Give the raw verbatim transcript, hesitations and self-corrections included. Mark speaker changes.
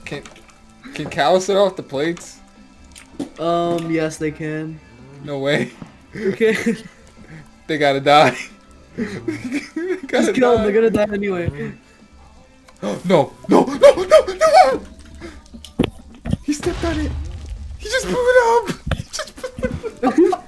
Speaker 1: Can can cows set off the plates?
Speaker 2: Um, yes, they can.
Speaker 1: No way.
Speaker 2: Okay.
Speaker 1: They gotta die. They gotta
Speaker 2: Just kill them.
Speaker 1: die.
Speaker 2: They're gonna die anyway.
Speaker 1: No, no, no, no, no! He stepped on it. He just blew it up. He just blew it up.